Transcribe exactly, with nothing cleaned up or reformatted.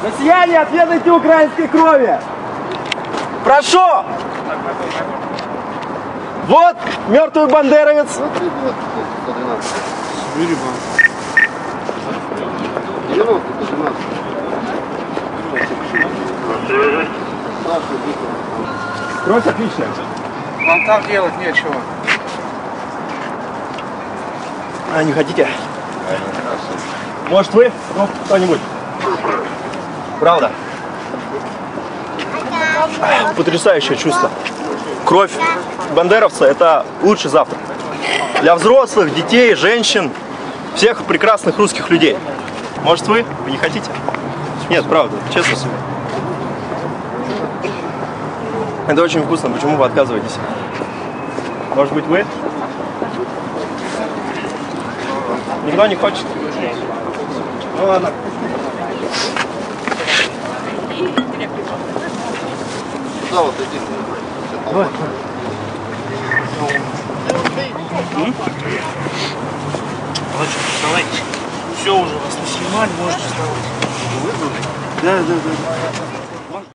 Россияне, отведайте украинской крови! Прошу! Вот мертвый бандеровец. Кровь отличная. Вам там делать нечего. А, не хотите? Может вы? Ну, кто-нибудь. Правда? Потрясающее чувство. Кровь бандеровца – это лучший завтрак. Для взрослых, детей, женщин, всех прекрасных русских людей. Может вы? Вы не хотите? Нет, правда, честно себе. Это очень вкусно. Почему вы отказываетесь? Может быть, вы? Никто не хочет? Ну ладно. Да, вот иди. Давай. Давайте. Все уже вас не снимали, можете вставать. Да, да, да.